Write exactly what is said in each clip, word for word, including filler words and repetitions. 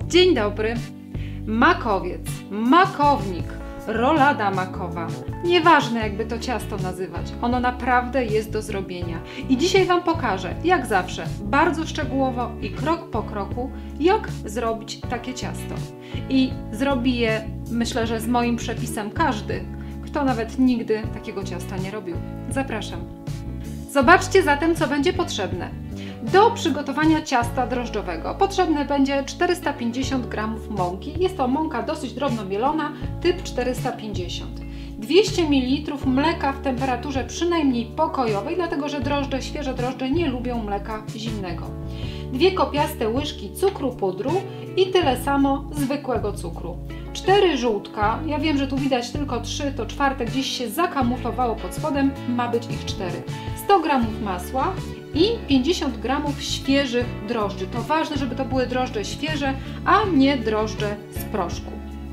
Dzień dobry. Makowiec, makownik, rolada makowa. Nieważne jakby to ciasto nazywać, ono naprawdę jest do zrobienia. I dzisiaj Wam pokażę, jak zawsze, bardzo szczegółowo i krok po kroku, jak zrobić takie ciasto. I zrobi je, myślę, że z moim przepisem każdy, kto nawet nigdy takiego ciasta nie robił. Zapraszam. Zobaczcie zatem, co będzie potrzebne. Do przygotowania ciasta drożdżowego potrzebne będzie czterysta pięćdziesiąt gramów mąki. Jest to mąka dosyć drobno mielona, typ czterysta pięćdziesiąt. dwieście mililitrów mleka w temperaturze przynajmniej pokojowej, dlatego że drożdże, świeże drożdże nie lubią mleka zimnego. Dwie kopiaste łyżki cukru pudru i tyle samo zwykłego cukru. Cztery żółtka, ja wiem, że tu widać tylko trzy, to czwarte gdzieś się zakamuflowało pod spodem, ma być ich cztery. sto gramów masła i pięćdziesiąt gramów świeżych drożdży. To ważne, żeby to były drożdże świeże, a nie drożdże z proszku.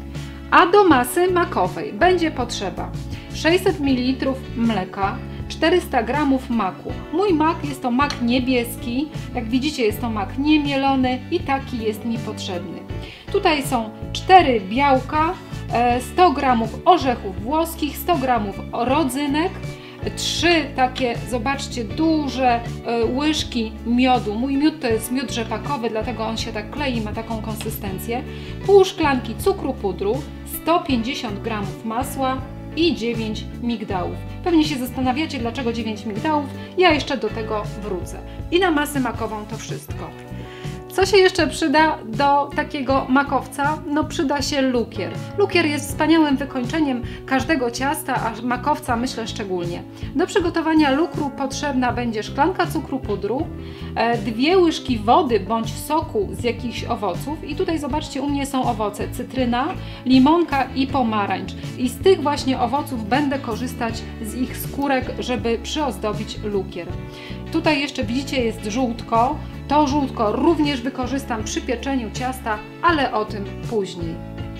A do masy makowej będzie potrzeba sześćset mililitrów mleka, czterysta gramów maku. Mój mak jest to mak niebieski, jak widzicie jest to mak niemielony i taki jest mi potrzebny. Tutaj są cztery białka, sto gramów orzechów włoskich, sto gramów rodzynek, trzy takie, zobaczcie, duże łyżki miodu. Mój miód to jest miód rzepakowy, dlatego on się tak klei, ma taką konsystencję. Pół szklanki cukru pudru, sto pięćdziesiąt gramów masła i dziewięć migdałów. Pewnie się zastanawiacie, dlaczego dziewięć migdałów. Ja jeszcze do tego wrócę. I na masę makową to wszystko. Co się jeszcze przyda do takiego makowca? No przyda się lukier. Lukier jest wspaniałym wykończeniem każdego ciasta, a makowca myślę szczególnie. Do przygotowania lukru potrzebna będzie szklanka cukru pudru, dwie łyżki wody bądź soku z jakichś owoców i tutaj zobaczcie, u mnie są owoce: cytryna, limonka i pomarańcz. I z tych właśnie owoców będę korzystać z ich skórek, żeby przyozdobić lukier. Tutaj jeszcze widzicie jest żółtko. To żółtko również wykorzystam przy pieczeniu ciasta, ale o tym później.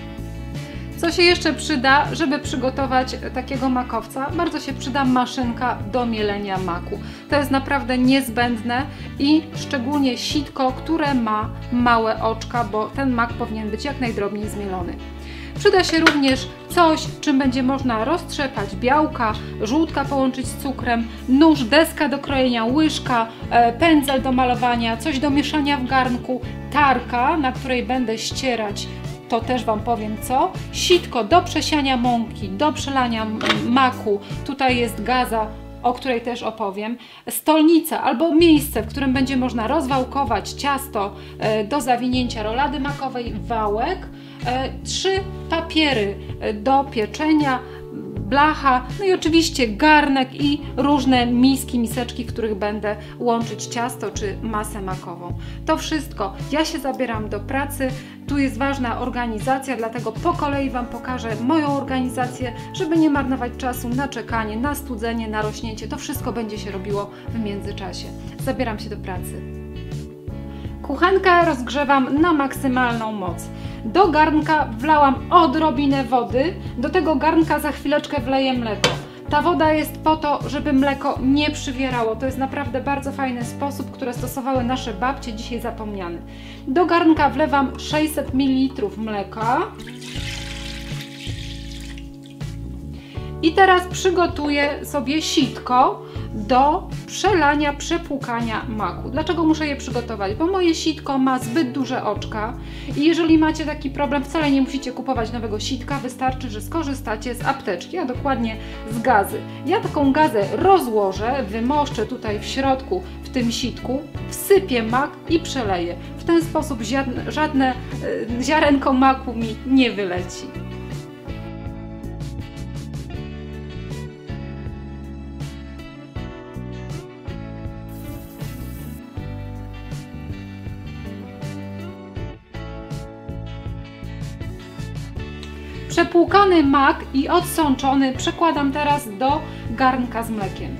Co się jeszcze przyda, żeby przygotować takiego makowca? Bardzo się przyda maszynka do mielenia maku. To jest naprawdę niezbędne i szczególnie sitko, które ma małe oczka, bo ten mak powinien być jak najdrobniej zmielony. Przyda się również coś, czym będzie można roztrzepać białka, żółtka połączyć z cukrem, nóż, deska do krojenia, łyżka, pędzel do malowania, coś do mieszania w garnku, tarka, na której będę ścierać, to też Wam powiem co, sitko do przesiania mąki, do przelania maku, tutaj jest gaza, o której też opowiem, stolnica albo miejsce, w którym będzie można rozwałkować ciasto do zawinięcia rolady makowej, wałek, trzy papiery do pieczenia, blacha, no i oczywiście garnek i różne miski, miseczki, w których będę łączyć ciasto czy masę makową. To wszystko. Ja się zabieram do pracy. Tu jest ważna organizacja, dlatego po kolei Wam pokażę moją organizację, żeby nie marnować czasu na czekanie, na studzenie, na rośnięcie. To wszystko będzie się robiło w międzyczasie. Zabieram się do pracy. Kuchenkę rozgrzewam na maksymalną moc. Do garnka wlałam odrobinę wody, do tego garnka za chwileczkę wleję mleko. Ta woda jest po to, żeby mleko nie przywierało. To jest naprawdę bardzo fajny sposób, który stosowały nasze babcie, dzisiaj zapomniany. Do garnka wlewam sześćset mililitrów mleka. I teraz przygotuję sobie sitko do przelania, przepłukania maku. Dlaczego muszę je przygotować? Bo moje sitko ma zbyt duże oczka i jeżeli macie taki problem, wcale nie musicie kupować nowego sitka, wystarczy, że skorzystacie z apteczki, a dokładnie z gazy. Ja taką gazę rozłożę, wymoszczę tutaj w środku, w tym sitku, wsypię mak i przeleję. W ten sposób żadne, żadne yy, ziarenko maku mi nie wyleci. Przepłukany mak i odsączony przekładam teraz do garnka z mlekiem.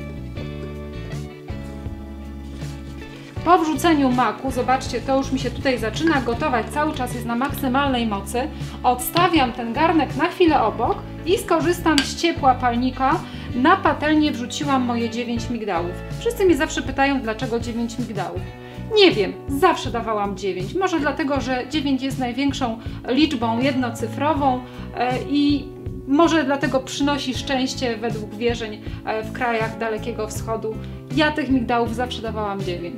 Po wrzuceniu maku, zobaczcie, to już mi się tutaj zaczyna gotować, cały czas jest na maksymalnej mocy. Odstawiam ten garnek na chwilę obok i skorzystam z ciepła palnika. Na patelnię wrzuciłam moje dziewięć migdałów. Wszyscy mnie zawsze pytają, dlaczego dziewięć migdałów. Nie wiem, zawsze dawałam dziewięć. Może dlatego, że dziewięć jest największą liczbą jednocyfrową i może dlatego przynosi szczęście według wierzeń w krajach Dalekiego Wschodu. Ja tych migdałów zawsze dawałam dziewięć.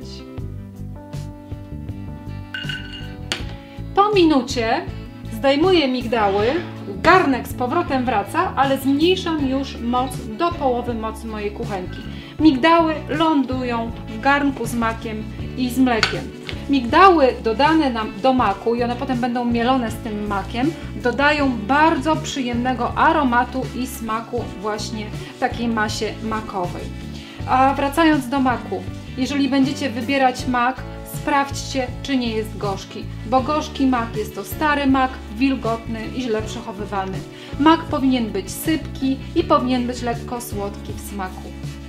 Po minucie zdejmuję migdały, garnek z powrotem wraca, ale zmniejszam już moc do połowy mocy mojej kuchenki. Migdały lądują w garnku z makiem i z mlekiem. Migdały dodane nam do maku i one potem będą mielone z tym makiem, dodają bardzo przyjemnego aromatu i smaku właśnie takiej masie makowej. A wracając do maku, jeżeli będziecie wybierać mak, sprawdźcie, czy nie jest gorzki, bo gorzki mak jest to stary mak, wilgotny i źle przechowywany. Mak powinien być sypki i powinien być lekko słodki w smaku.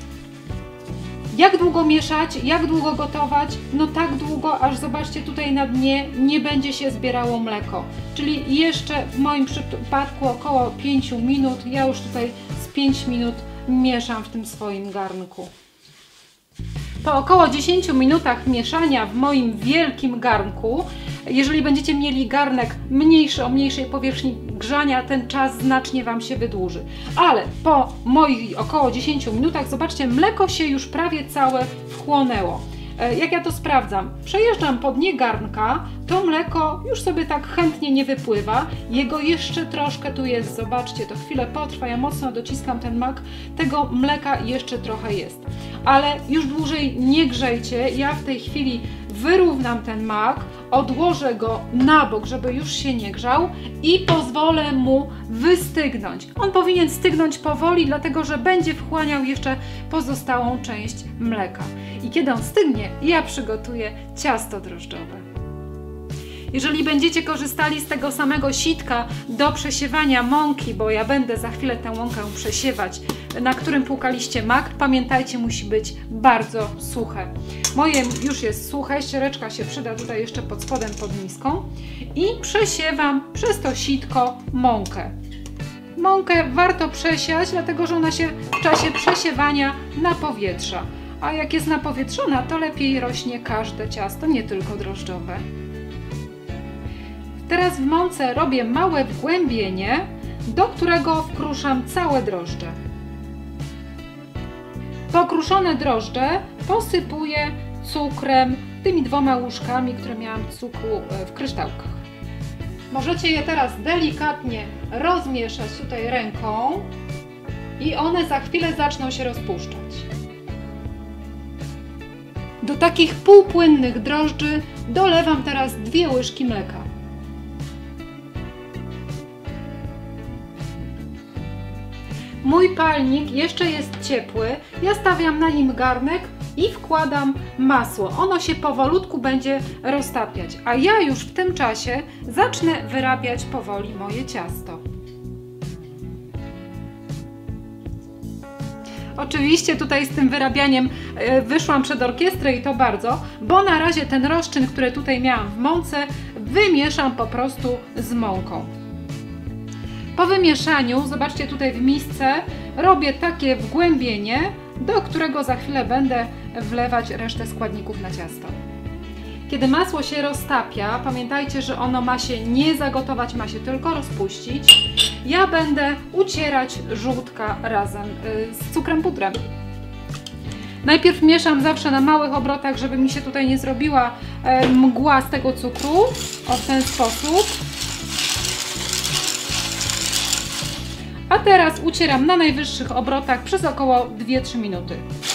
Jak długo mieszać, jak długo gotować? No tak długo, aż zobaczcie tutaj na dnie nie będzie się zbierało mleko. Czyli jeszcze w moim przypadku około pięciu minut, ja już tutaj z pięć minut mieszam w tym swoim garnku. Po około dziesięciu minutach mieszania w moim wielkim garnku, jeżeli będziecie mieli garnek mniejszy, o mniejszej powierzchni grzania, ten czas znacznie Wam się wydłuży. Ale po moich około dziesięciu minutach, zobaczcie, mleko się już prawie całe wchłonęło. Jak ja to sprawdzam? Przejeżdżam po dnie garnka, to mleko już sobie tak chętnie nie wypływa, jego jeszcze troszkę tu jest, zobaczcie, to chwilę potrwa, ja mocno dociskam ten mak, tego mleka jeszcze trochę jest. Ale już dłużej nie grzejcie, ja w tej chwili wyrównam ten mak, odłożę go na bok, żeby już się nie grzał i pozwolę mu wystygnąć. On powinien stygnąć powoli, dlatego że będzie wchłaniał jeszcze pozostałą część mleka. I kiedy on stygnie, ja przygotuję ciasto drożdżowe. Jeżeli będziecie korzystali z tego samego sitka do przesiewania mąki, bo ja będę za chwilę tę mąkę przesiewać, na którym płukaliście mak, pamiętajcie, musi być bardzo suche. Moje już jest suche, ściereczka się przyda tutaj jeszcze pod spodem, pod miską i przesiewam przez to sitko mąkę. Mąkę warto przesiać, dlatego że ona się w czasie przesiewania napowietrza, a jak jest napowietrzona, to lepiej rośnie każde ciasto, nie tylko drożdżowe. Teraz w mące robię małe wgłębienie, do którego wkruszam całe drożdże. Pokruszone drożdże posypuję cukrem, tymi dwoma łyżkami, które miałam cukru w kryształkach. Możecie je teraz delikatnie rozmieszać tutaj ręką i one za chwilę zaczną się rozpuszczać. Do takich półpłynnych drożdży dolewam teraz dwie łyżki mleka. Mój palnik jeszcze jest ciepły, ja stawiam na nim garnek i wkładam masło. Ono się powolutku będzie roztapiać, a ja już w tym czasie zacznę wyrabiać powoli moje ciasto. Oczywiście tutaj z tym wyrabianiem wyszłam przed orkiestrę i to bardzo, bo na razie ten rozczyn, który tutaj miałam w mące, wymieszam po prostu z mąką. Po wymieszaniu, zobaczcie tutaj w misce, robię takie wgłębienie, do którego za chwilę będę wlewać resztę składników na ciasto. Kiedy masło się roztapia, pamiętajcie, że ono ma się nie zagotować, ma się tylko rozpuścić. Ja będę ucierać żółtka razem z cukrem pudrem. Najpierw mieszam zawsze na małych obrotach, żeby mi się tutaj nie zrobiła mgła z tego cukru. O, w ten sposób. A teraz ucieram na najwyższych obrotach przez około dwie do trzech minuty.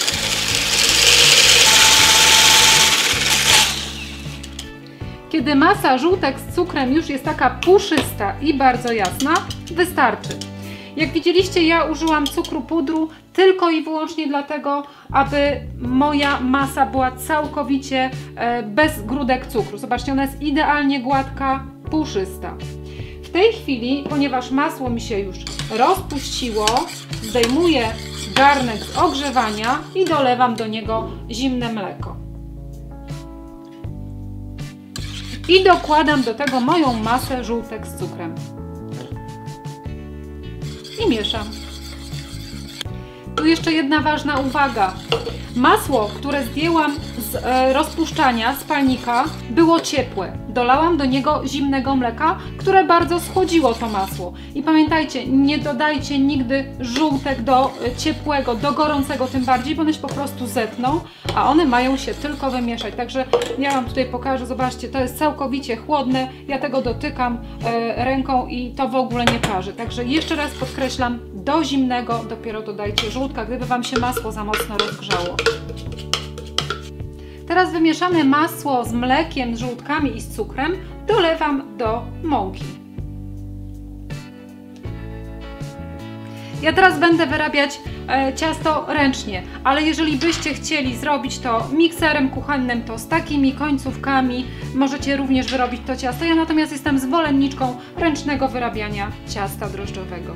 Kiedy masa żółtek z cukrem już jest taka puszysta i bardzo jasna, wystarczy. Jak widzieliście, ja użyłam cukru pudru tylko i wyłącznie dlatego, aby moja masa była całkowicie bez grudek cukru. Zobaczcie, ona jest idealnie gładka, puszysta. W tej chwili, ponieważ masło mi się już rozpuściło, zdejmuję garnek z ogrzewania i dolewam do niego zimne mleko. I dokładam do tego moją masę żółtek z cukrem. I mieszam. Tu jeszcze jedna ważna uwaga. Masło, które zdjęłam z e, rozpuszczania, z palnika, było ciepłe. Dolałam do niego zimnego mleka, które bardzo schłodziło to masło. I pamiętajcie, nie dodajcie nigdy żółtek do e, ciepłego, do gorącego tym bardziej, bo one się po prostu zetną, a one mają się tylko wymieszać. Także ja Wam tutaj pokażę, zobaczcie, to jest całkowicie chłodne, ja tego dotykam e, ręką i to w ogóle nie parzy. Także jeszcze raz podkreślam, do zimnego dopiero dodajcie żółtka, gdyby Wam się masło za mocno rozgrzało. Teraz wymieszane masło z mlekiem, z żółtkami i z cukrem dolewam do mąki. Ja teraz będę wyrabiać e, ciasto ręcznie, ale jeżeli byście chcieli zrobić to mikserem kuchennym, to z takimi końcówkami możecie również wyrobić to ciasto. Ja natomiast jestem zwolenniczką ręcznego wyrabiania ciasta drożdżowego.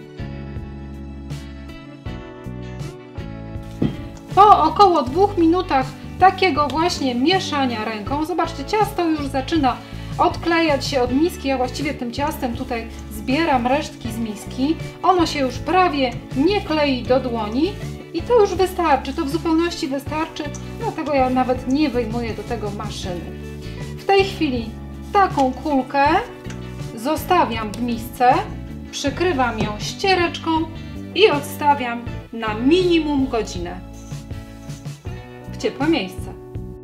Po około dwóch minutach takiego właśnie mieszania ręką, zobaczcie, ciasto już zaczyna odklejać się od miski. Ja właściwie tym ciastem tutaj zbieram resztki z miski. Ono się już prawie nie klei do dłoni i to już wystarczy, to w zupełności wystarczy, dlatego ja nawet nie wyjmuję do tego maszyny. W tej chwili taką kulkę zostawiam w misce, przykrywam ją ściereczką i odstawiam na minimum godzinę. Ciepłe miejsce.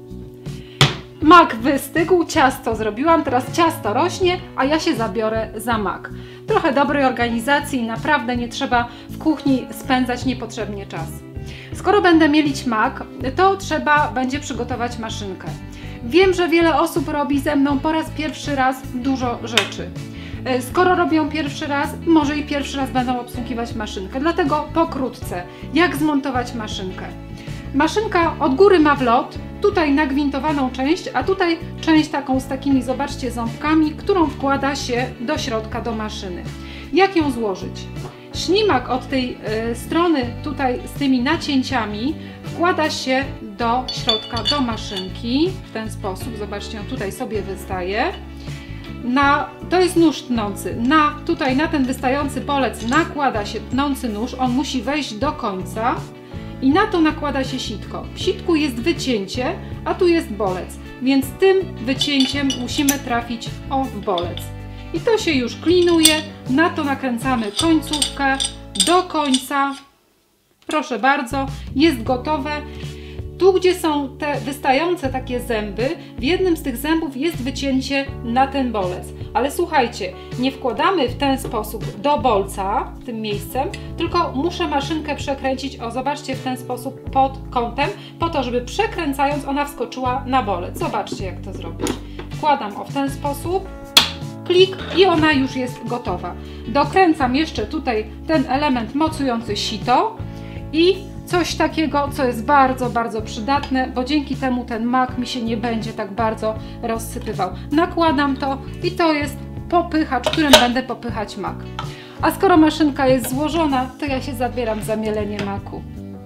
Mak wystygł, ciasto zrobiłam, teraz ciasto rośnie, a ja się zabiorę za mak. Trochę dobrej organizacji, naprawdę nie trzeba w kuchni spędzać niepotrzebnie czas. Skoro będę mielić mak, to trzeba będzie przygotować maszynkę. Wiem, że wiele osób robi ze mną po raz pierwszy raz dużo rzeczy. Skoro robią pierwszy raz, może i pierwszy raz będą obsługiwać maszynkę, dlatego pokrótce, jak zmontować maszynkę. Maszynka od góry ma wlot, tutaj nagwintowaną część, a tutaj część taką z takimi, zobaczcie, ząbkami, którą wkłada się do środka, do maszyny. Jak ją złożyć? Ślimak od tej y, strony tutaj z tymi nacięciami wkłada się do środka, do maszynki w ten sposób, zobaczcie, on tutaj sobie wystaje. Na, to jest nóż tnący, na, tutaj na ten wystający polec nakłada się tnący nóż, on musi wejść do końca. I na to nakłada się sitko. W sitku jest wycięcie, a tu jest bolec, więc tym wycięciem musimy trafić o bolec. I to się już klinuje, na to nakręcamy końcówkę do końca. Proszę bardzo, jest gotowe. Tu, gdzie są te wystające takie zęby, w jednym z tych zębów jest wycięcie na ten bolec. Ale słuchajcie, nie wkładamy w ten sposób do bolca, tym miejscem, tylko muszę maszynkę przekręcić, o zobaczcie, w ten sposób pod kątem, po to, żeby przekręcając ona wskoczyła na bolec. Zobaczcie, jak to zrobić. Wkładam o w ten sposób, klik i ona już jest gotowa. Dokręcam jeszcze tutaj ten element mocujący sito i coś takiego, co jest bardzo, bardzo przydatne, bo dzięki temu ten mak mi się nie będzie tak bardzo rozsypywał. Nakładam to i to jest popychacz, którym będę popychać mak. A skoro maszynka jest złożona, to ja się zabieram za mielenie maku.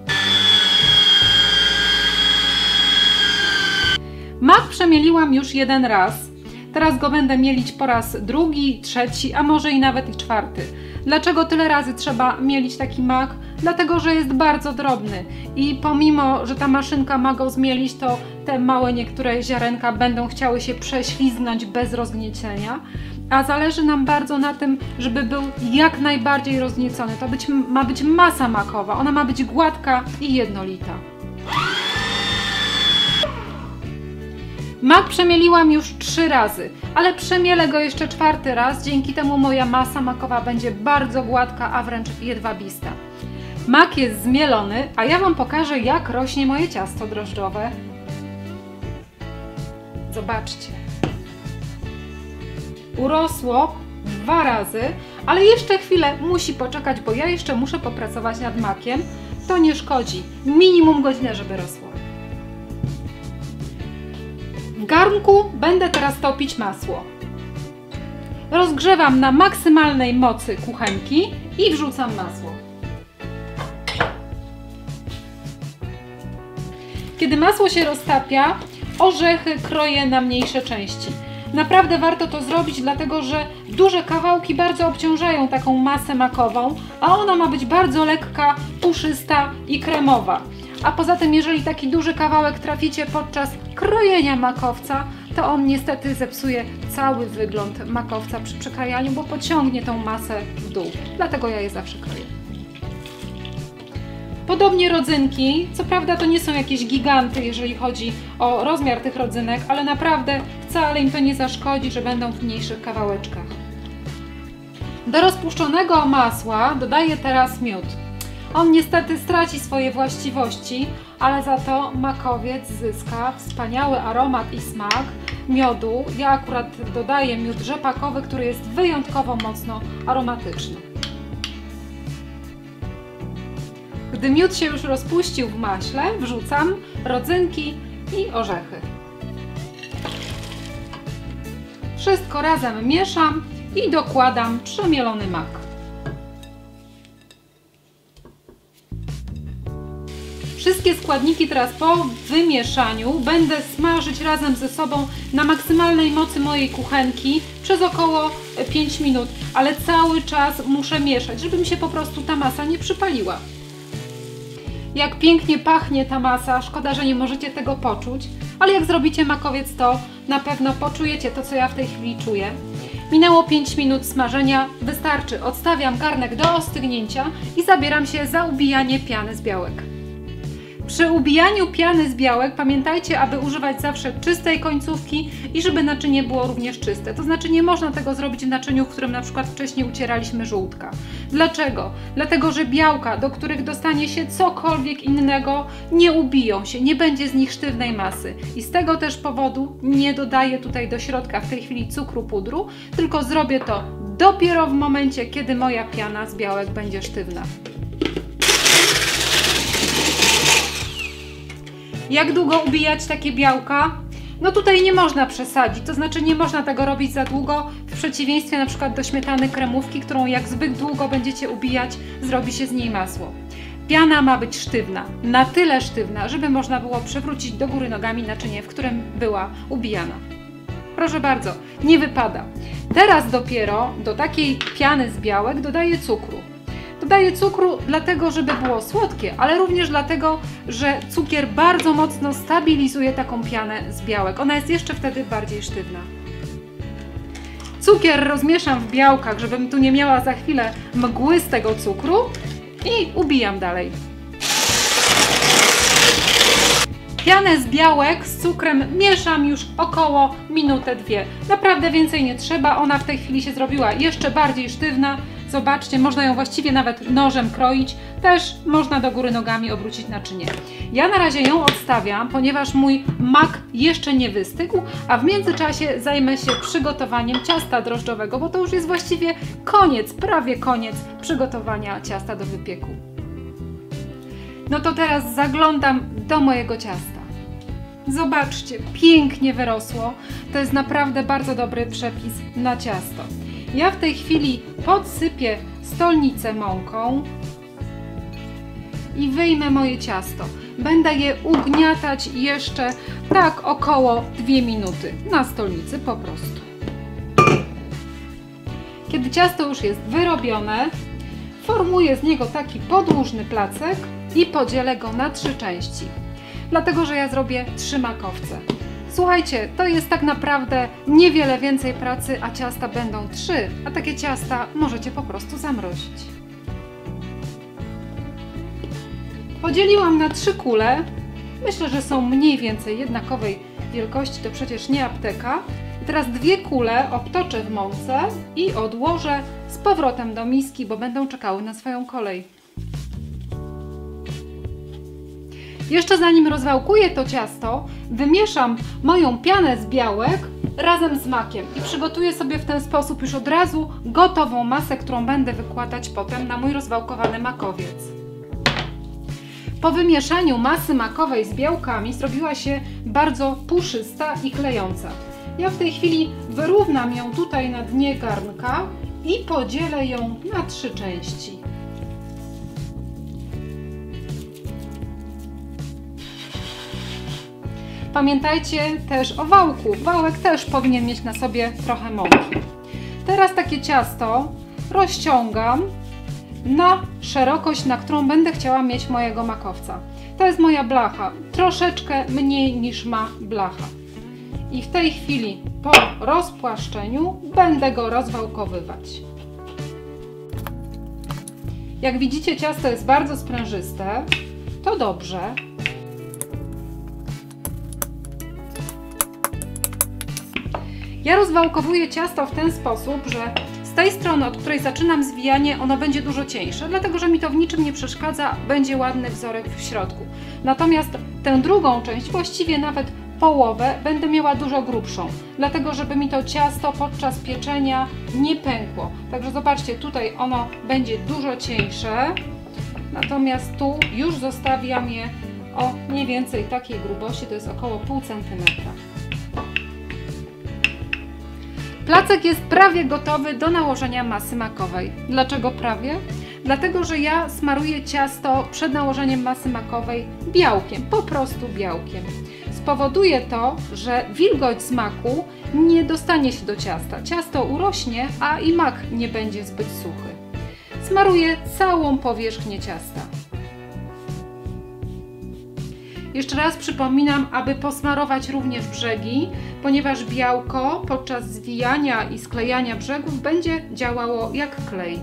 Mak przemieliłam już jeden raz. Teraz go będę mielić po raz drugi, trzeci, a może i nawet i czwarty. Dlaczego tyle razy trzeba mielić taki mak? Dlatego, że jest bardzo drobny i pomimo, że ta maszynka ma go zmielić, to te małe niektóre ziarenka będą chciały się prześlizgnąć bez rozgniecenia, a zależy nam bardzo na tym, żeby był jak najbardziej rozgniecony. To być, ma być masa makowa, ona ma być gładka i jednolita. Mak przemieliłam już trzy razy, ale przemielę go jeszcze czwarty raz, dzięki temu moja masa makowa będzie bardzo gładka, a wręcz jedwabista. Mak jest zmielony, a ja Wam pokażę, jak rośnie moje ciasto drożdżowe. Zobaczcie. Urosło dwa razy, ale jeszcze chwilę musi poczekać, bo ja jeszcze muszę popracować nad makiem. To nie szkodzi. Minimum godzinę, żeby rosło. W garnku będę teraz topić masło. Rozgrzewam na maksymalnej mocy kuchenki i wrzucam masło. Kiedy masło się roztapia, orzechy kroję na mniejsze części. Naprawdę warto to zrobić, dlatego że duże kawałki bardzo obciążają taką masę makową, a ona ma być bardzo lekka, puszysta i kremowa. A poza tym, jeżeli taki duży kawałek traficie podczas krojenia makowca, to on niestety zepsuje cały wygląd makowca przy przekrajaniu, bo pociągnie tą masę w dół. Dlatego ja je zawsze kroję. Podobnie rodzynki, co prawda to nie są jakieś giganty, jeżeli chodzi o rozmiar tych rodzynek, ale naprawdę wcale im to nie zaszkodzi, że będą w mniejszych kawałeczkach. Do rozpuszczonego masła dodaję teraz miód. On niestety straci swoje właściwości, ale za to makowiec zyska wspaniały aromat i smak miodu. Ja akurat dodaję miód rzepakowy, który jest wyjątkowo mocno aromatyczny. Gdy miód się już rozpuścił w maśle, wrzucam rodzynki i orzechy. Wszystko razem mieszam i dokładam przemielony mak. Wszystkie składniki teraz po wymieszaniu będę smażyć razem ze sobą na maksymalnej mocy mojej kuchenki przez około pięć minut, ale cały czas muszę mieszać, żeby mi się po prostu ta masa nie przypaliła. Jak pięknie pachnie ta masa, szkoda, że nie możecie tego poczuć, ale jak zrobicie makowiec, to na pewno poczujecie to, co ja w tej chwili czuję. Minęło pięć minut smażenia, wystarczy. Odstawiam garnek do ostygnięcia i zabieram się za ubijanie piany z białek. Przy ubijaniu piany z białek pamiętajcie, aby używać zawsze czystej końcówki i żeby naczynie było również czyste. To znaczy nie można tego zrobić w naczyniu, w którym na przykład wcześniej ucieraliśmy żółtka. Dlaczego? Dlatego, że białka, do których dostanie się cokolwiek innego, nie ubiją się, nie będzie z nich sztywnej masy. I z tego też powodu nie dodaję tutaj do środka w tej chwili cukru pudru, tylko zrobię to dopiero w momencie, kiedy moja piana z białek będzie sztywna. Jak długo ubijać takie białka? No tutaj nie można przesadzić, to znaczy nie można tego robić za długo, w przeciwieństwie na przykład do śmietany kremówki, którą jak zbyt długo będziecie ubijać, zrobi się z niej masło. Piana ma być sztywna, na tyle sztywna, żeby można było przewrócić do góry nogami naczynie, w którym była ubijana. Proszę bardzo, nie wypada. Teraz dopiero do takiej piany z białek dodaję cukru. Dodaję cukru dlatego, żeby było słodkie, ale również dlatego, że cukier bardzo mocno stabilizuje taką pianę z białek. Ona jest jeszcze wtedy bardziej sztywna. Cukier rozmieszam w białkach, żebym tu nie miała za chwilę mgły z tego cukru i ubijam dalej. Pianę z białek z cukrem mieszam już około minutę, dwie. Naprawdę więcej nie trzeba, ona w tej chwili się zrobiła jeszcze bardziej sztywna. Zobaczcie, można ją właściwie nawet nożem kroić, też można do góry nogami obrócić naczynie. Ja na razie ją odstawiam, ponieważ mój mak jeszcze nie wystygł, a w międzyczasie zajmę się przygotowaniem ciasta drożdżowego, bo to już jest właściwie koniec, prawie koniec przygotowania ciasta do wypieku. No to teraz zaglądam do mojego ciasta. Zobaczcie, pięknie wyrosło. To jest naprawdę bardzo dobry przepis na ciasto. Ja w tej chwili podsypię stolnicę mąką i wyjmę moje ciasto. Będę je ugniatać jeszcze tak około dwie minuty na stolnicy po prostu. Kiedy ciasto już jest wyrobione, formuję z niego taki podłużny placek i podzielę go na trzy części. Dlatego, że ja zrobię trzy makowce. Słuchajcie, to jest tak naprawdę niewiele więcej pracy, a ciasta będą trzy, a takie ciasta możecie po prostu zamrozić. Podzieliłam na trzy kule. Myślę, że są mniej więcej jednakowej wielkości, to przecież nie apteka. I teraz dwie kule obtoczę w mące i odłożę z powrotem do miski, bo będą czekały na swoją kolej. Jeszcze zanim rozwałkuję to ciasto, wymieszam moją pianę z białek razem z makiem i przygotuję sobie w ten sposób już od razu gotową masę, którą będę wykładać potem na mój rozwałkowany makowiec. Po wymieszaniu masy makowej z białkami zrobiła się bardzo puszysta i klejąca. Ja w tej chwili wyrównam ją tutaj na dnie garnka i podzielę ją na trzy części. Pamiętajcie też o wałku. Wałek też powinien mieć na sobie trochę mąki. Teraz takie ciasto rozciągam na szerokość, na którą będę chciała mieć mojego makowca. To jest moja blacha, troszeczkę mniej niż ma blacha. I w tej chwili po rozpłaszczeniu będę go rozwałkowywać. Jak widzicie, ciasto jest bardzo sprężyste, to dobrze. Ja rozwałkowuję ciasto w ten sposób, że z tej strony, od której zaczynam zwijanie, ono będzie dużo cieńsze, dlatego że mi to w niczym nie przeszkadza, będzie ładny wzorek w środku. Natomiast tę drugą część, właściwie nawet połowę, będę miała dużo grubszą, dlatego żeby mi to ciasto podczas pieczenia nie pękło. Także zobaczcie, tutaj ono będzie dużo cieńsze, natomiast tu już zostawiam je o mniej więcej takiej grubości, to jest około pół centymetra. Placek jest prawie gotowy do nałożenia masy makowej. Dlaczego prawie? Dlatego, że ja smaruję ciasto przed nałożeniem masy makowej białkiem, po prostu białkiem. Spowoduje to, że wilgoć z maku nie dostanie się do ciasta. Ciasto urośnie, a i mak nie będzie zbyt suchy. Smaruję całą powierzchnię ciasta. Jeszcze raz przypominam, aby posmarować również brzegi, ponieważ białko podczas zwijania i sklejania brzegów będzie działało jak klej.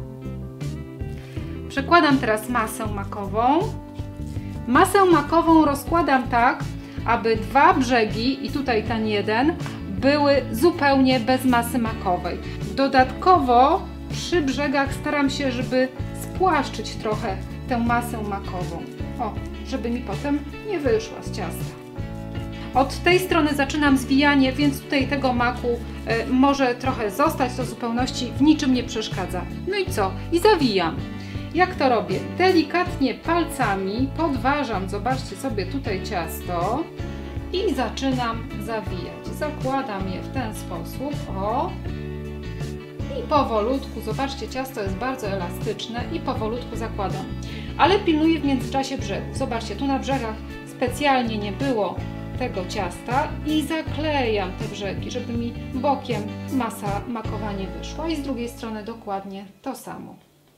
Przekładam teraz masę makową. Masę makową rozkładam tak, aby dwa brzegi, i tutaj ten jeden, były zupełnie bez masy makowej. Dodatkowo przy brzegach staram się, żeby spłaszczyć trochę tę masę makową. O, żeby mi potem nie wyszła z ciasta. Od tej strony zaczynam zwijanie, więc tutaj tego maku y, może trochę zostać, do zupełności w niczym nie przeszkadza. No i co? I zawijam. Jak to robię? Delikatnie palcami podważam, zobaczcie sobie tutaj ciasto i zaczynam zawijać. Zakładam je w ten sposób, o. I powolutku, zobaczcie, ciasto jest bardzo elastyczne i powolutku zakładam. Ale pilnuję w międzyczasie brzegów. Zobaczcie, tu na brzegach specjalnie nie było tego ciasta i zaklejam te brzegi, żeby mi bokiem masa makowa nie wyszła. I z drugiej strony dokładnie to samo.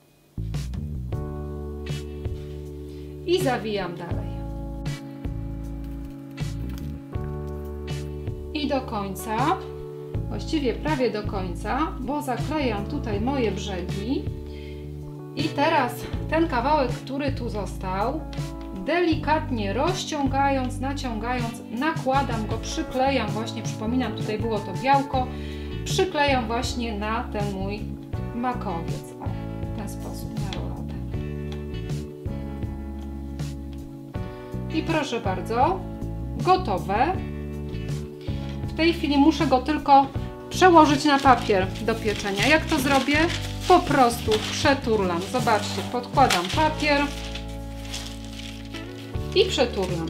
I zawijam dalej. I do końca, właściwie prawie do końca, bo zaklejam tutaj moje brzegi. I teraz ten kawałek, który tu został, delikatnie rozciągając, naciągając, nakładam go, przyklejam właśnie, przypominam, tutaj było to białko, przyklejam właśnie na ten mój makowiec. O, w ten sposób, na roladę. I proszę bardzo, gotowe. W tej chwili muszę go tylko przełożyć na papier do pieczenia. Jak to zrobię? Po prostu przeturlam. Zobaczcie, podkładam papier i przeturlam.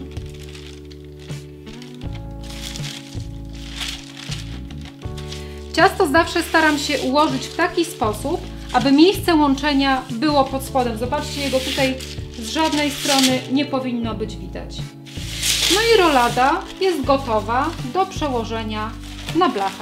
Ciasto zawsze staram się ułożyć w taki sposób, aby miejsce łączenia było pod spodem. Zobaczcie, jego tutaj z żadnej strony nie powinno być widać. No i rolada jest gotowa do przełożenia na blachę.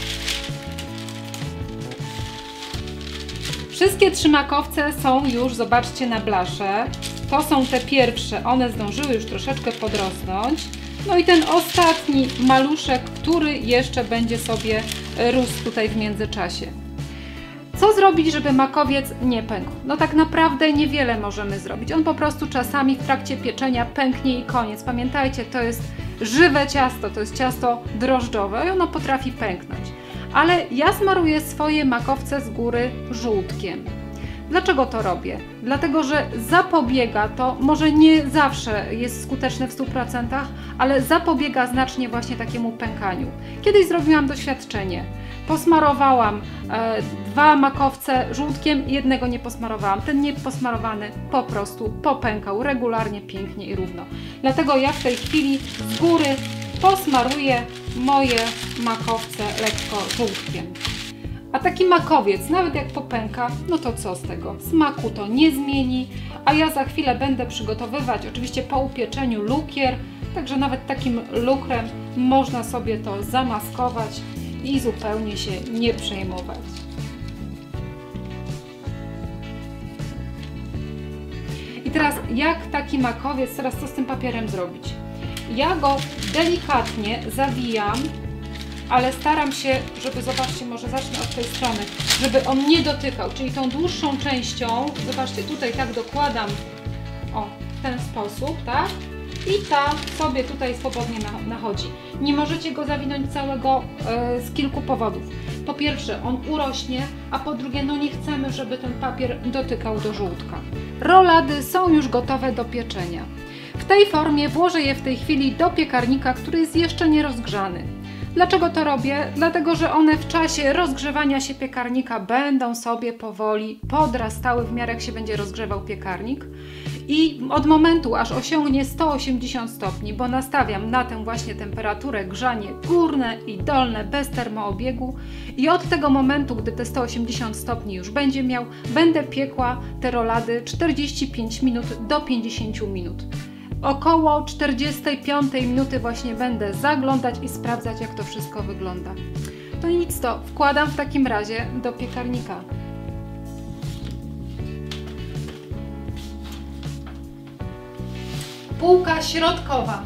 Wszystkie trzy makowce są już, zobaczcie, na blasze. To są te pierwsze, one zdążyły już troszeczkę podrosnąć. No i ten ostatni maluszek, który jeszcze będzie sobie rósł tutaj w międzyczasie. Co zrobić, żeby makowiec nie pękł? No tak naprawdę niewiele możemy zrobić. On po prostu czasami w trakcie pieczenia pęknie i koniec. Pamiętajcie, to jest żywe ciasto, to jest ciasto drożdżowe i ono potrafi pęknąć. Ale ja smaruję swoje makowce z góry żółtkiem. Dlaczego to robię? Dlatego, że zapobiega to, może nie zawsze jest skuteczne w stu procentach, ale zapobiega znacznie właśnie takiemu pękaniu. Kiedyś zrobiłam doświadczenie. Posmarowałam e, dwa makowce żółtkiem, jednego nie posmarowałam. Ten nieposmarowany po prostu popękał regularnie, pięknie i równo. Dlatego ja w tej chwili z góry posmaruję moje makowce lekko żółtkiem. A taki makowiec, nawet jak popęka, no to co z tego? Smaku to nie zmieni, a ja za chwilę będę przygotowywać, oczywiście po upieczeniu, lukier Także nawet takim lukrem można sobie to zamaskować i zupełnie się nie przejmować. I teraz jak taki makowiec, teraz co z tym papierem zrobić? Ja go delikatnie zawijam, ale staram się, żeby, zobaczcie, może zacznę od tej strony, żeby on nie dotykał, czyli tą dłuższą częścią, zobaczcie, tutaj tak dokładam, o, w ten sposób, tak? I ta sobie tutaj swobodnie nachodzi. Nie możecie go zawinąć całego e, z kilku powodów. Po pierwsze, on urośnie, a po drugie, no nie chcemy, żeby ten papier dotykał do żółtka. Rolady są już gotowe do pieczenia. W tej formie włożę je w tej chwili do piekarnika, który jest jeszcze nie rozgrzany. Dlaczego to robię? Dlatego, że one w czasie rozgrzewania się piekarnika będą sobie powoli podrastały w miarę jak się będzie rozgrzewał piekarnik. I od momentu, aż osiągnie sto osiemdziesiąt stopni, bo nastawiam na tę właśnie temperaturę grzanie górne i dolne bez termoobiegu i od tego momentu, gdy te sto osiemdziesiąt stopni już będzie miał, będę piekła te rolady czterdzieści pięć minut do pięćdziesięciu minut. Około czterdziestej piątej minuty właśnie będę zaglądać i sprawdzać, jak to wszystko wygląda. To nic, to wkładam w takim razie do piekarnika. Półka środkowa.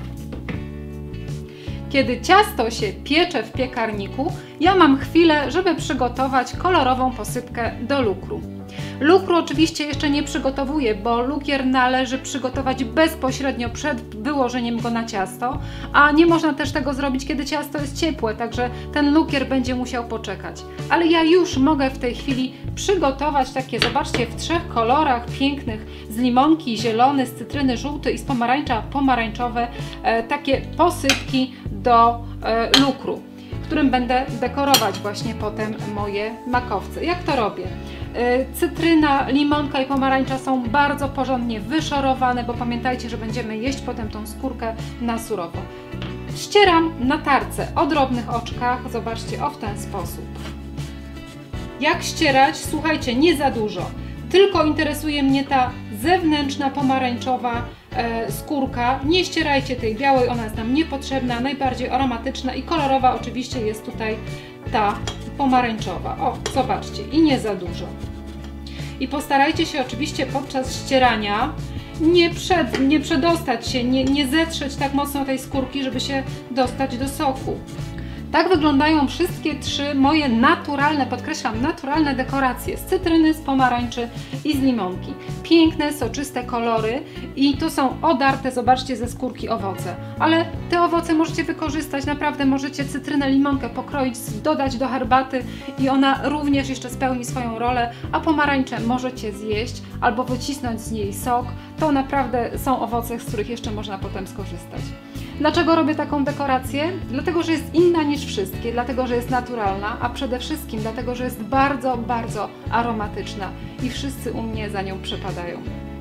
Kiedy ciasto się piecze w piekarniku, ja mam chwilę, żeby przygotować kolorową posypkę do lukru. Lukru oczywiście jeszcze nie przygotowuję, bo lukier należy przygotować bezpośrednio przed wyłożeniem go na ciasto, a nie można też tego zrobić, kiedy ciasto jest ciepłe, także ten lukier będzie musiał poczekać. Ale ja już mogę w tej chwili przygotować takie, zobaczcie, w trzech kolorach pięknych, z limonki zielony, z cytryny żółty i z pomarańcza pomarańczowe, e, takie posypki do e, lukru, którym będę dekorować właśnie potem moje makowce. Jak to robię? Cytryna, limonka i pomarańcza są bardzo porządnie wyszorowane, bo pamiętajcie, że będziemy jeść potem tą skórkę na surowo. Ścieram na tarce o drobnych oczkach, zobaczcie, o w ten sposób. Jak ścierać? Słuchajcie, nie za dużo, tylko interesuje mnie ta zewnętrzna pomarańczowa e, skórka. Nie ścierajcie tej białej, ona jest nam niepotrzebna, najbardziej aromatyczna i kolorowa oczywiście jest tutaj ta pomarańczowa. O, zobaczcie, i nie za dużo. I postarajcie się oczywiście podczas ścierania nie, przed, nie przedostać się, nie, nie zetrzeć tak mocno tej skórki, żeby się dostać do soku. Tak wyglądają wszystkie trzy moje naturalne, podkreślam, naturalne dekoracje z cytryny, z pomarańczy i z limonki. Piękne, soczyste kolory i to są odarte, zobaczcie, ze skórki owoce. Ale te owoce możecie wykorzystać, naprawdę możecie cytrynę, limonkę pokroić, dodać do herbaty i ona również jeszcze spełni swoją rolę, a pomarańcze możecie zjeść albo wycisnąć z niej sok. To naprawdę są owoce, z których jeszcze można potem skorzystać. Dlaczego robię taką dekorację? Dlatego, że jest inna niż wszystkie, dlatego, że jest naturalna, a przede wszystkim dlatego, że jest bardzo, bardzo aromatyczna i wszyscy u mnie za nią przepadają.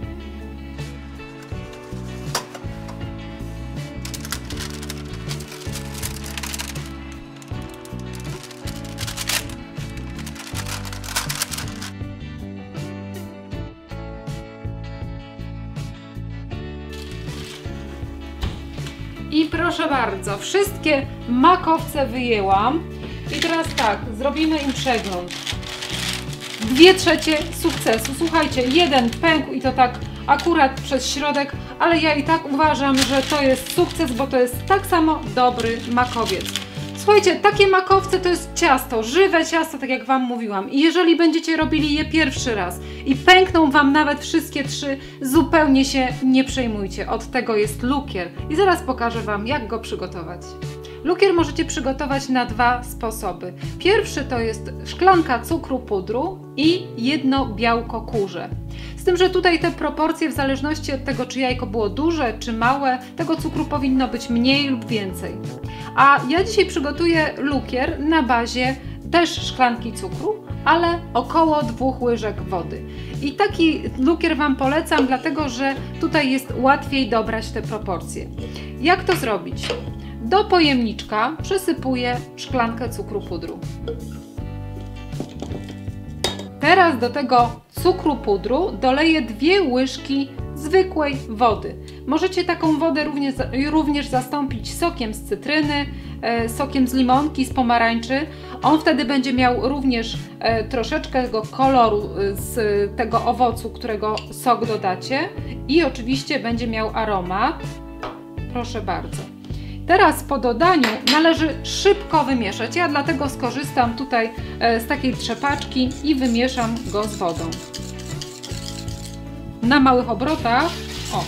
I proszę bardzo, wszystkie makowce wyjęłam i teraz tak, zrobimy im przegląd. Dwie trzecie sukcesu. Słuchajcie, jeden pękł i to tak akurat przez środek, ale ja i tak uważam, że to jest sukces, bo to jest tak samo dobry makowiec. Słuchajcie, takie makowce to jest ciasto, żywe ciasto, tak jak Wam mówiłam. I jeżeli będziecie robili je pierwszy raz i pękną Wam nawet wszystkie trzy, zupełnie się nie przejmujcie. Od tego jest lukier. I zaraz pokażę Wam, jak go przygotować. Lukier możecie przygotować na dwa sposoby. Pierwszy to jest szklanka cukru pudru i jedno białko kurze. Z tym, że tutaj te proporcje w zależności od tego, czy jajko było duże, czy małe, tego cukru powinno być mniej lub więcej. A ja dzisiaj przygotuję lukier na bazie też szklanki cukru, ale około dwóch łyżek wody. I taki lukier Wam polecam, dlatego że tutaj jest łatwiej dobrać te proporcje. Jak to zrobić? Do pojemniczka przesypuję szklankę cukru pudru. Teraz do tego cukru pudru doleję dwie łyżki zwykłej wody. Możecie taką wodę również, również zastąpić sokiem z cytryny, e, sokiem z limonki, z pomarańczy. On wtedy będzie miał również e, troszeczkę tego koloru z tego owocu, którego sok dodacie i oczywiście będzie miał aromat. Proszę bardzo. Teraz po dodaniu należy szybko wymieszać. Ja dlatego skorzystam tutaj e, z takiej trzepaczki i wymieszam go z wodą. Na małych obrotach. O.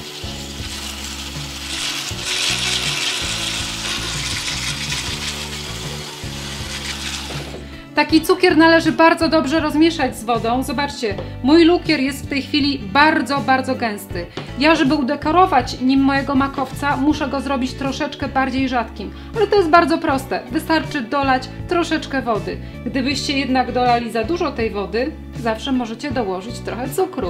Taki cukier należy bardzo dobrze rozmieszać z wodą. Zobaczcie, mój lukier jest w tej chwili bardzo, bardzo gęsty. Ja, żeby udekorować nim mojego makowca, muszę go zrobić troszeczkę bardziej rzadkim. Ale to jest bardzo proste. Wystarczy dolać troszeczkę wody. Gdybyście jednak dolali za dużo tej wody, zawsze możecie dołożyć trochę cukru.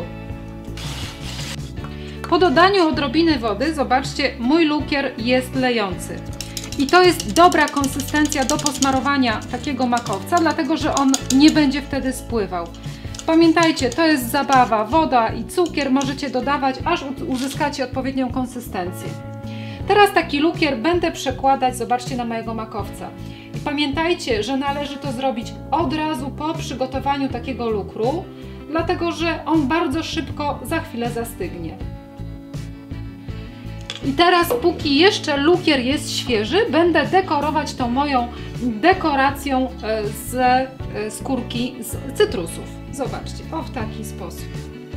Po dodaniu odrobiny wody, zobaczcie, mój lukier jest lejący. I to jest dobra konsystencja do posmarowania takiego makowca, dlatego że on nie będzie wtedy spływał. Pamiętajcie, to jest zabawa. Woda i cukier możecie dodawać, aż uzyskacie odpowiednią konsystencję. Teraz taki lukier będę przekładać, zobaczcie, na mojego makowca. I pamiętajcie, że należy to zrobić od razu po przygotowaniu takiego lukru, dlatego że on bardzo szybko za chwilę zastygnie. I teraz, póki jeszcze lukier jest świeży, będę dekorować tą moją dekoracją z skórki z cytrusów. Zobaczcie, o w taki sposób.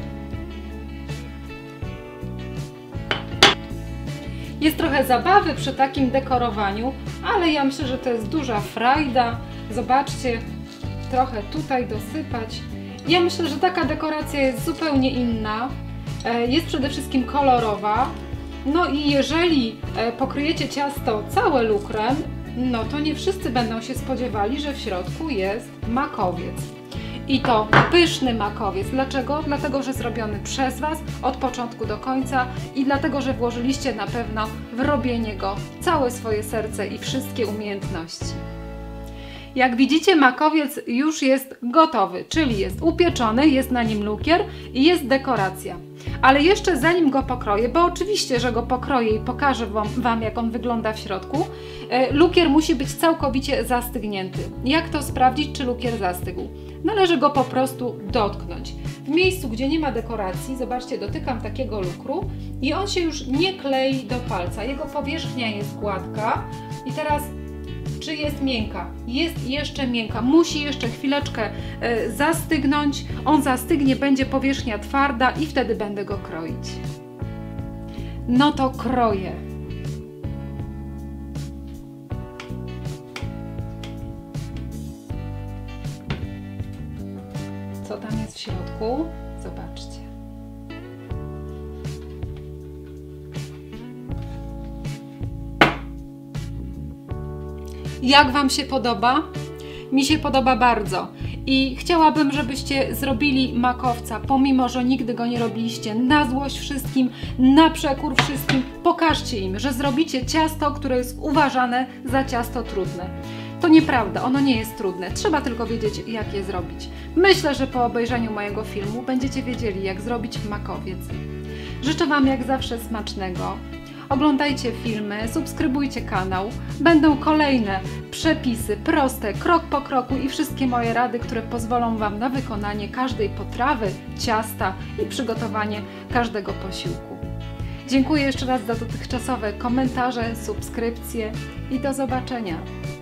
Jest trochę zabawy przy takim dekorowaniu, ale ja myślę, że to jest duża frajda. Zobaczcie, trochę tutaj dosypać. Ja myślę, że taka dekoracja jest zupełnie inna. Jest przede wszystkim kolorowa. No i jeżeli pokryjecie ciasto całe lukrem, no to nie wszyscy będą się spodziewali, że w środku jest makowiec. I to pyszny makowiec. Dlaczego? Dlatego, że zrobiony przez Was od początku do końca i dlatego, że włożyliście na pewno w robienie go całe swoje serce i wszystkie umiejętności. Jak widzicie, makowiec już jest gotowy, czyli jest upieczony, jest na nim lukier i jest dekoracja. Ale jeszcze zanim go pokroję, bo oczywiście, że go pokroję i pokażę Wam, wam jak on wygląda w środku, lukier musi być całkowicie zastygnięty. Jak to sprawdzić, czy lukier zastygł? Należy go po prostu dotknąć. W miejscu, gdzie nie ma dekoracji, zobaczcie, dotykam takiego lukru i on się już nie klei do palca. Jego powierzchnia jest gładka i teraz czy jest miękka? Jest jeszcze miękka. Musi jeszcze chwileczkę y, zastygnąć. On zastygnie, będzie powierzchnia twarda i wtedy będę go kroić. No to kroję. Co tam jest w środku? Zobaczcie. Jak Wam się podoba? Mi się podoba bardzo i chciałabym, żebyście zrobili makowca, pomimo że nigdy go nie robiliście, na złość wszystkim, na przekór wszystkim. Pokażcie im, że zrobicie ciasto, które jest uważane za ciasto trudne. To nieprawda, ono nie jest trudne, trzeba tylko wiedzieć, jak je zrobić. Myślę, że po obejrzeniu mojego filmu będziecie wiedzieli, jak zrobić makowiec. Życzę Wam jak zawsze smacznego. Oglądajcie filmy, subskrybujcie kanał. Będą kolejne przepisy, proste, krok po kroku i wszystkie moje rady, które pozwolą Wam na wykonanie każdej potrawy, ciasta i przygotowanie każdego posiłku. Dziękuję jeszcze raz za dotychczasowe komentarze, subskrypcje i do zobaczenia.